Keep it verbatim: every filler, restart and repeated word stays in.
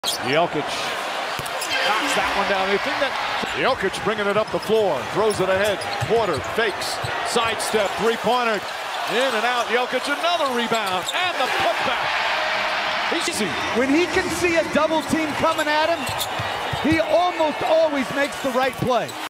Yokich knocks that one down. They think that Yokich bringing it up the floor, throws it ahead. Porter fakes, sidestep, three-pointer, in and out. Yokich another rebound and the putback. Easy. When he can see a double team coming at him, he almost always makes the right play.